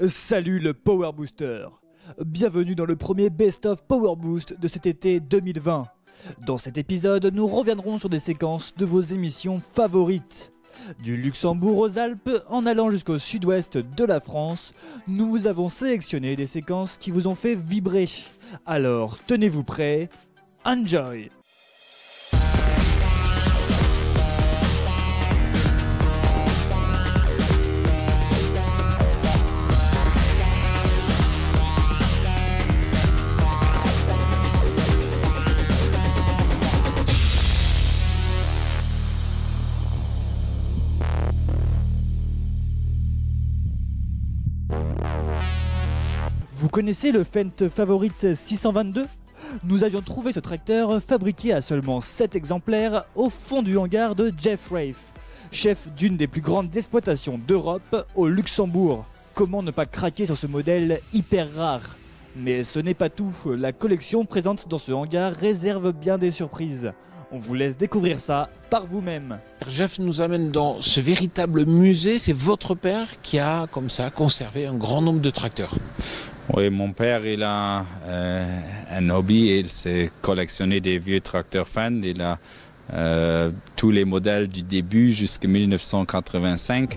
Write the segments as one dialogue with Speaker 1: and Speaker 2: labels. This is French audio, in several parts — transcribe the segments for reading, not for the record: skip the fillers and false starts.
Speaker 1: Salut le Power Booster. Bienvenue dans le premier Best of Power Boost de cet été 2020. Dans cet épisode, nous reviendrons sur des séquences de vos émissions favorites. Du Luxembourg aux Alpes, en allant jusqu'au sud-ouest de la France, nous vous avons sélectionné des séquences qui vous ont fait vibrer. Alors, tenez-vous prêts, enjoy! Vous connaissez le Fendt Favorite 622 ? Nous avions trouvé ce tracteur fabriqué à seulement 7 exemplaires au fond du hangar de Jeff Rafe, chef d'une des plus grandes exploitations d'Europe au Luxembourg. Comment ne pas craquer sur ce modèle hyper rare ? Mais ce n'est pas tout, la collection présente dans ce hangar réserve bien des surprises. On vous laisse découvrir ça par vous-même.
Speaker 2: Jeff nous amène dans ce véritable musée. C'est votre père qui a, comme ça, conservé un grand nombre de tracteurs.
Speaker 3: Oui, mon père, il a un hobby et il s'est collectionné des vieux tracteurs Fendt. Il a tous les modèles du début jusqu'à 1985.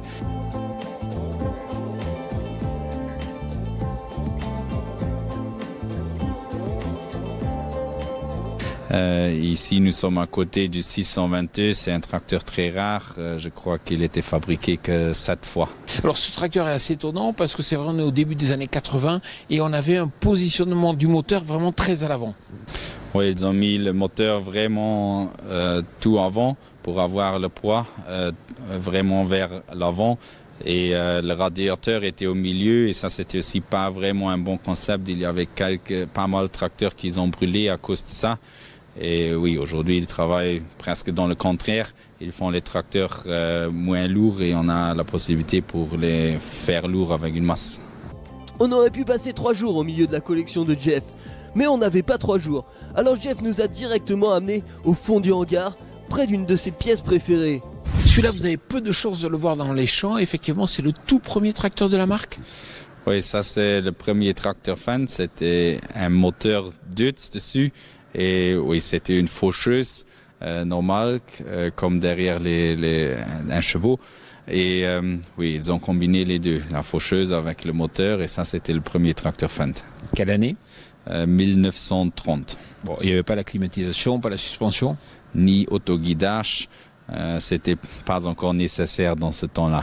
Speaker 3: Ici, nous sommes à côté du 622. C'est un tracteur très rare. Je crois qu'il était fabriqué que 7 fois.
Speaker 2: Alors, ce tracteur est assez étonnant parce que c'est vrai, on est au début des années 80 et on avait un positionnement du moteur vraiment très à l'avant.
Speaker 3: Oui, ils ont mis le moteur vraiment tout avant pour avoir le poids vraiment vers l'avant. Et le radiateur était au milieu et ça c'était aussi pas vraiment un bon concept. Il y avait pas mal de tracteurs qui ont brûlé à cause de ça. Et oui, aujourd'hui ils travaillent presque dans le contraire. Ils font les tracteurs moins lourds et on a la possibilité pour les faire lourds avec une masse.
Speaker 4: On aurait pu passer 3 jours au milieu de la collection de Jeff, mais on n'avait pas 3 jours. Alors Jeff nous a directement amenés au fond du hangar, près d'une de ses pièces préférées.
Speaker 2: Celui-là, vous avez peu de chances de le voir dans les champs. Effectivement, c'est le tout premier tracteur de la marque.
Speaker 3: Oui, ça c'est le premier tracteur Fendt. C'était un moteur Deutz dessus. Et oui, c'était une faucheuse normale, comme derrière un chevaux. Et oui, ils ont combiné les deux, la faucheuse avec le moteur. Et ça, c'était le premier tracteur Fendt.
Speaker 2: Quelle année
Speaker 3: 1930.
Speaker 2: Bon, il n'y avait pas la climatisation, pas la suspension,
Speaker 3: ni autoguidage. C'était pas encore nécessaire dans ce temps-là.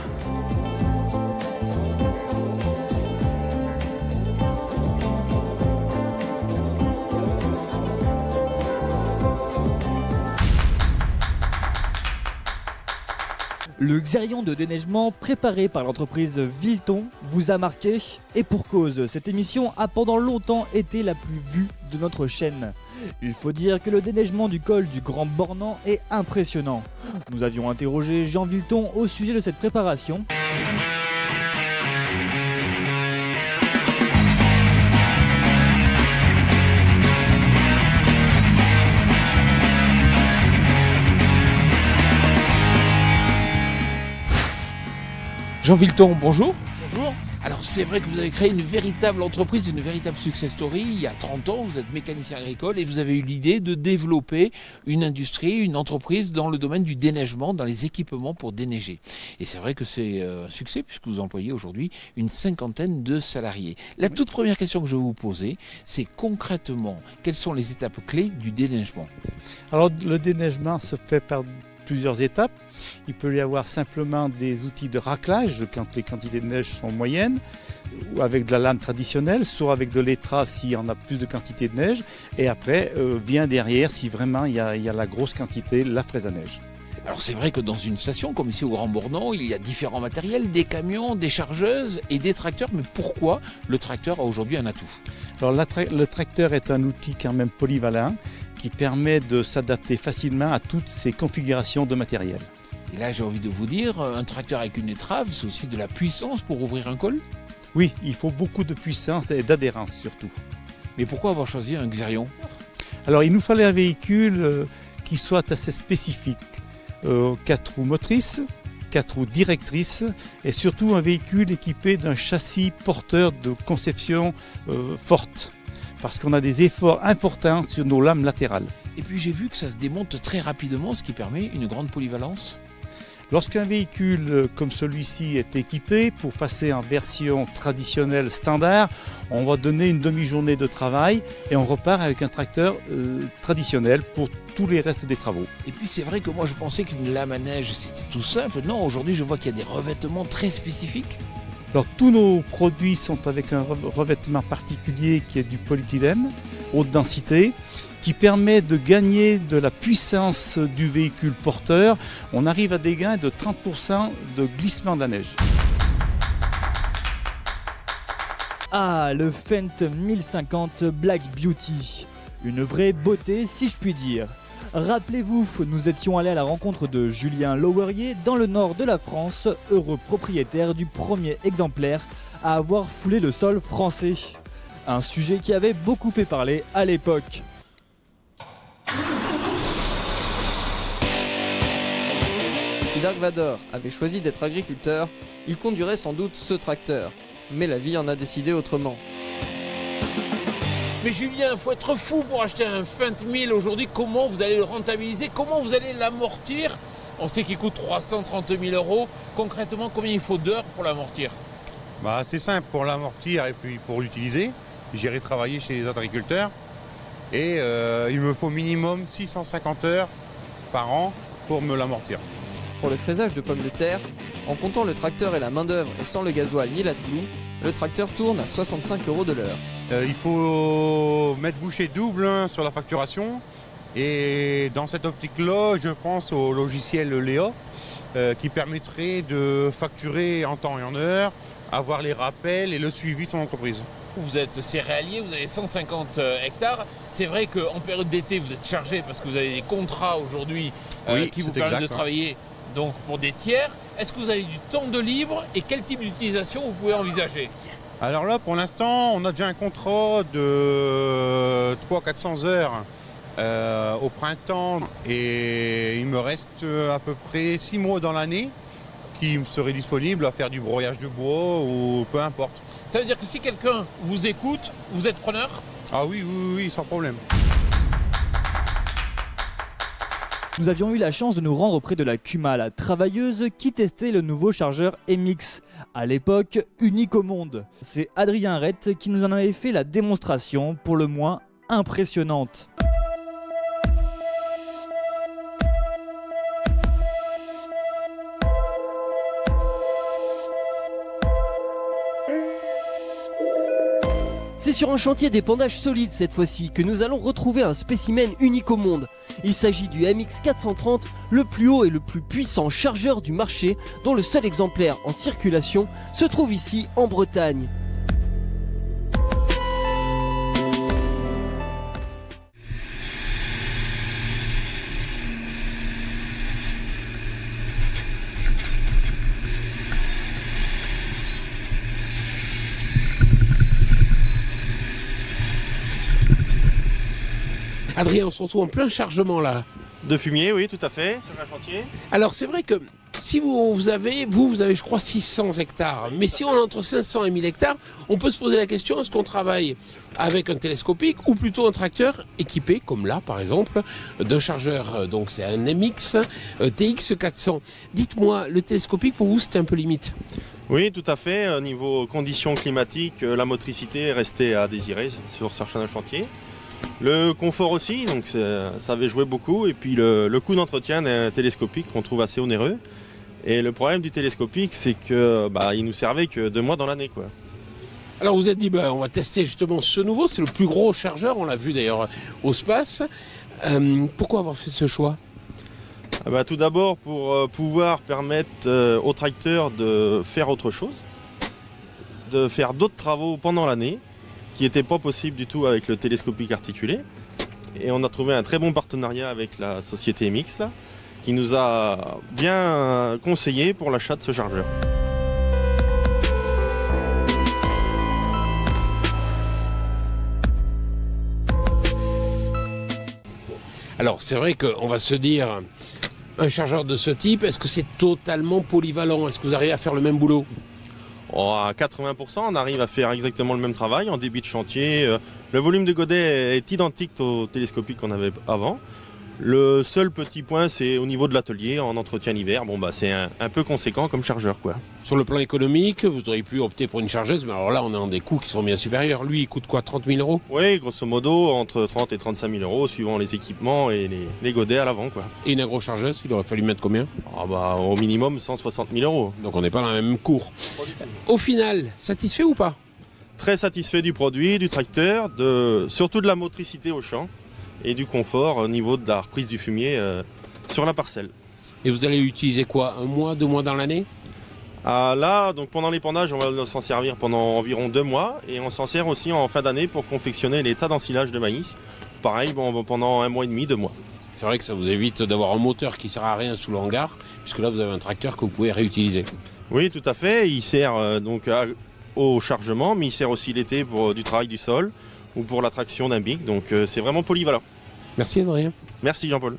Speaker 1: Le Xerion de déneigement préparé par l'entreprise Vilton vous a marqué, et pour cause, cette émission a pendant longtemps été la plus vue de notre chaîne. Il faut dire que le déneigement du col du Grand Bornand est impressionnant. Nous avions interrogé Jean Vilton au sujet de cette préparation.
Speaker 2: Jean Vilton, bonjour.
Speaker 1: Bonjour.
Speaker 2: Alors c'est vrai que vous avez créé une véritable entreprise, une véritable success story. Il y a 30 ans, vous êtes mécanicien agricole et vous avez eu l'idée de développer une industrie, une entreprise dans le domaine du déneigement, dans les équipements pour déneiger. Et c'est vrai que c'est un succès puisque vous employez aujourd'hui une 50aine de salariés. La toute première question que je vais vous poser, c'est concrètement, quelles sont les étapes clés du déneigement ?
Speaker 5: Alors le déneigement se fait par plusieurs étapes. Il peut y avoir simplement des outils de raclage quand les quantités de neige sont moyennes, ou avec de la lame traditionnelle, soit avec de l'étrave s'il y en a plus de quantité de neige. Et après vient derrière, si vraiment il y a la grosse quantité, la fraise à neige.
Speaker 2: Alors c'est vrai que dans une station comme ici au Grand Bornand, il y a différents matériels, des camions, des chargeuses et des tracteurs. Mais pourquoi le tracteur a aujourd'hui un atout ?
Speaker 5: Alors le tracteur est un outil quand même polyvalent qui permet de s'adapter facilement à toutes ces configurations de matériel.
Speaker 2: Et là j'ai envie de vous dire, un tracteur avec une étrave, c'est aussi de la puissance pour ouvrir un col ?
Speaker 5: Oui, il faut beaucoup de puissance et d'adhérence surtout.
Speaker 2: Mais pourquoi avoir choisi un Xerion ?
Speaker 5: Alors il nous fallait un véhicule qui soit assez spécifique. 4 roues motrices, 4 roues directrices et surtout un véhicule équipé d'un châssis porteur de conception forte. Parce qu'on a des efforts importants sur nos lames latérales.
Speaker 2: Et puis j'ai vu que ça se démonte très rapidement, ce qui permet une grande polyvalence.
Speaker 5: Lorsqu'un véhicule comme celui-ci est équipé, pour passer en version traditionnelle standard, on va donner une demi-journée de travail et on repart avec un tracteur traditionnel pour tous les restes des travaux.
Speaker 2: Et puis c'est vrai que moi je pensais qu'une lame à neige c'était tout simple. Non, aujourd'hui je vois qu'il y a des revêtements très spécifiques.
Speaker 5: Alors tous nos produits sont avec un revêtement particulier qui est du polyéthylène, haute densité, qui permet de gagner de la puissance du véhicule porteur. On arrive à des gains de 30% de glissement de la neige.
Speaker 1: Ah, le Fendt 1050 Black Beauty. Une vraie beauté si je puis dire. Rappelez-vous, nous étions allés à la rencontre de Julien Lowerier dans le nord de la France, heureux propriétaire du premier exemplaire à avoir foulé le sol français. Un sujet qui avait beaucoup fait parler à l'époque.
Speaker 4: Si Dark Vador avait choisi d'être agriculteur, il conduirait sans doute ce tracteur. Mais la vie en a décidé autrement.
Speaker 2: Mais Julien, faut être fou pour acheter un Fendt 1000 aujourd'hui. Comment vous allez le rentabiliser? Comment vous allez l'amortir? On sait qu'il coûte 330 000 euros. Concrètement, combien il faut d'heures pour l'amortir?
Speaker 6: C'est simple pour l'amortir et puis pour l'utiliser. J'irai travailler chez les autres agriculteurs et il me faut minimum 650 heures par an pour me l'amortir.
Speaker 4: Pour le fraisage de pommes de terre, en comptant le tracteur et la main-d'œuvre et sans le gasoil ni la clou, le tracteur tourne à 65 € de l'heure.
Speaker 6: Il faut mettre bouchée double sur la facturation. Et dans cette optique-là, je pense au logiciel Léa qui permettrait de facturer en temps et en heure, avoir les rappels et le suivi de son entreprise.
Speaker 2: Vous êtes céréalier, vous avez 150 hectares. C'est vrai qu'en période d'été, vous êtes chargé parce que vous avez des contrats aujourd'hui qui vous permettent de travailler donc, pour des tiers. Est-ce que vous avez du temps de libre et quel type d'utilisation vous pouvez envisager?
Speaker 6: Alors là, pour l'instant, on a déjà un contrat de 300-400 heures au printemps et il me reste à peu près 6 mois dans l'année qui me seraient disponibles à faire du broyage de bois ou peu importe.
Speaker 2: Ça veut dire que si quelqu'un vous écoute, vous êtes preneur?
Speaker 6: Ah oui, sans problème.
Speaker 1: Nous avions eu la chance de nous rendre auprès de la Cuma, la travailleuse qui testait le nouveau chargeur MX, à l'époque unique au monde. C'est Adrien Rett qui nous en avait fait la démonstration, pour le moins impressionnante.
Speaker 4: C'est sur un chantier d'épandage solide cette fois-ci que nous allons retrouver un spécimen unique au monde. Il s'agit du MX430, le plus haut et le plus puissant chargeur du marché, dont le seul exemplaire en circulation se trouve ici en Bretagne.
Speaker 2: Adrien, on se retrouve en plein chargement là.
Speaker 7: De fumier, oui, tout à fait, sur un chantier.
Speaker 2: Alors c'est vrai que si vous avez je crois 600 hectares, mais si on est entre 500 et 1000 hectares, on peut se poser la question, est-ce qu'on travaille avec un télescopique ou plutôt un tracteur équipé, comme là par exemple, d'un chargeur, donc c'est un MX TX400. Dites-moi, le télescopique pour vous c'était un peu limite?
Speaker 7: Oui, tout à fait, au niveau conditions climatiques, la motricité est restée à désirer sur certains chantiers. Le confort aussi, donc ça avait joué beaucoup, et puis le coût d'entretien d'un télescopique qu'on trouve assez onéreux. Et le problème du télescopique, c'est que il nous servait que 2 mois dans l'année, quoi.
Speaker 2: Alors vous êtes dit, on va tester justement ce nouveau, c'est le plus gros chargeur, on l'a vu d'ailleurs au Space. Pourquoi avoir fait ce choix?
Speaker 7: Tout d'abord pour pouvoir permettre au tracteur de faire autre chose, de faire d'autres travaux pendant l'année, qui n'était pas possible du tout avec le télescopique articulé. Et on a trouvé un très bon partenariat avec la société MX là, qui nous a bien conseillé pour l'achat de ce chargeur.
Speaker 2: Alors c'est vrai qu'on va se dire,
Speaker 8: Un chargeur de ce type, est-ce que c'est totalement polyvalent? Est-ce que vous arrivez à faire le même boulot?
Speaker 7: À 80%, on arrive à faire exactement le même travail en débit de chantier. Le volume de godet est identique au télescopique qu'on avait avant. Le seul petit point, c'est au niveau de l'atelier, en entretien l'hiver. Bon, bah, c'est un peu conséquent comme chargeur, quoi.
Speaker 8: Sur le plan économique, vous auriez pu opter pour une chargeuse, mais alors là, on est dans des coûts qui sont bien supérieurs. Lui, il coûte quoi, 30 000 €?
Speaker 7: Oui, grosso modo, entre 30 et 35 000 €, suivant les équipements et les godets à l'avant, quoi.
Speaker 8: Et une agro-chargeuse, il aurait fallu mettre combien?
Speaker 7: Ah bah, au minimum 160 000 €.
Speaker 8: Donc on n'est pas dans la même cour. Au final, satisfait ou pas?
Speaker 7: Très satisfait du produit, du tracteur, surtout de la motricité au champ et du confort au niveau de la reprise du fumier sur la parcelle.
Speaker 8: Et vous allez utiliser quoi? 1 mois, 2 mois dans l'année?
Speaker 7: Là, donc pendant l'épandage, on va s'en servir pendant environ 2 mois et on s'en sert aussi en fin d'année pour confectionner les tas d'ensilage de maïs. Pareil, pendant 1 mois et demi, 2 mois.
Speaker 8: C'est vrai que ça vous évite d'avoir un moteur qui sert à rien sous le hangar, puisque là vous avez un tracteur que vous pouvez réutiliser.
Speaker 7: Oui, tout à fait. Il sert donc au chargement, mais il sert aussi l'été pour du travail du sol ou pour la traction d'un bic. Donc c'est vraiment polyvalent.
Speaker 8: Merci Adrien.
Speaker 7: Merci Jean-Paul.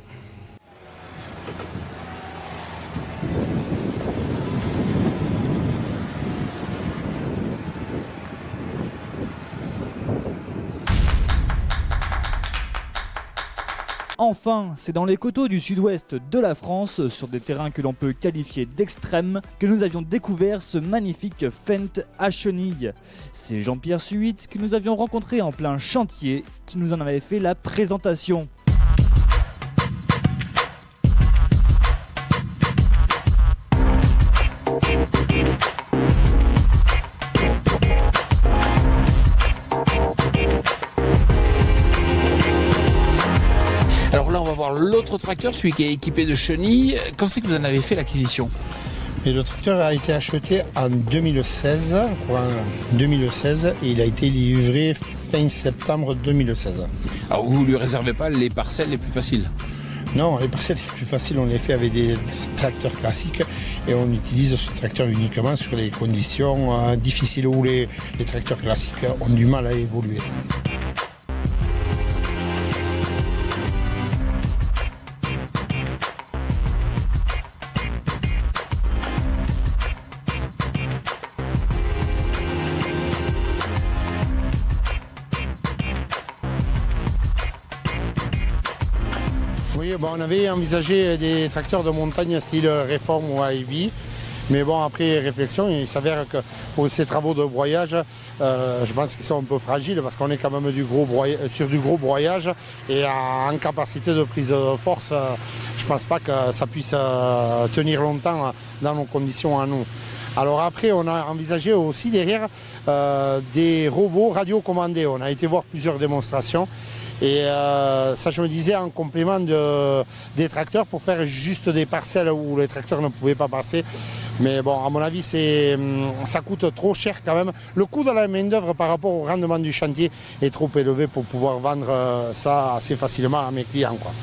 Speaker 1: Enfin, c'est dans les coteaux du sud-ouest de la France, sur des terrains que l'on peut qualifier d'extrêmes, que nous avions découvert ce magnifique Fendt à chenilles. C'est Jean-Pierre Suit que nous avions rencontré en plein chantier, qui nous en avait fait la présentation.
Speaker 2: Alors là, on va voir l'autre tracteur, celui qui est équipé de chenilles. Quand c'est que vous en avez fait l'acquisition?
Speaker 9: Et le tracteur a été acheté en 2016, courant 2016, et il a été livré fin septembre 2016.
Speaker 2: Alors vous ne lui réservez pas les parcelles les plus faciles?
Speaker 9: Non, les parcelles les plus faciles, on les fait avec des tracteurs classiques et on utilise ce tracteur uniquement sur les conditions difficiles où les tracteurs classiques ont du mal à évoluer. Oui, bon, on avait envisagé des tracteurs de montagne style Reform ou AEB, mais bon, après réflexion, il s'avère que pour ces travaux de broyage, je pense qu'ils sont un peu fragiles parce qu'on est quand même sur du gros broyage et en capacité de prise de force, je ne pense pas que ça puisse tenir longtemps dans nos conditions à nous. Alors après, on a envisagé aussi derrière des robots radiocommandés. On a été voir plusieurs démonstrations. Et ça, je me disais, en complément des tracteurs pour faire juste des parcelles où les tracteurs ne pouvaient pas passer. Mais bon, à mon avis, ça coûte trop cher quand même. Le coût de la main-d'œuvre par rapport au rendement du chantier est trop élevé pour pouvoir vendre ça assez facilement à mes clients, quoi.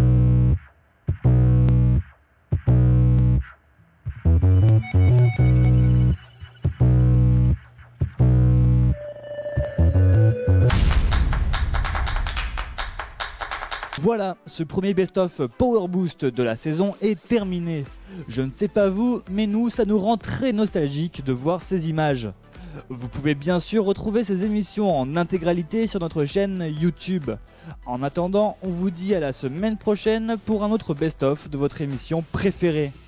Speaker 1: Voilà, ce premier best-of Power Boost de la saison est terminé. Je ne sais pas vous, mais nous, ça nous rend très nostalgique de voir ces images. Vous pouvez bien sûr retrouver ces émissions en intégralité sur notre chaîne YouTube. En attendant, on vous dit à la semaine prochaine pour un autre best-of de votre émission préférée.